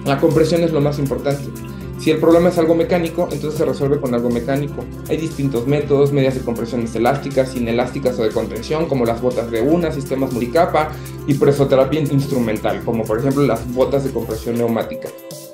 La compresión es lo más importante. Si el problema es algo mecánico, entonces se resuelve con algo mecánico. Hay distintos métodos, medidas de compresiones elásticas, inelásticas o de contención, como las botas de una, sistemas multicapa y presoterapia instrumental, como por ejemplo las botas de compresión neumática.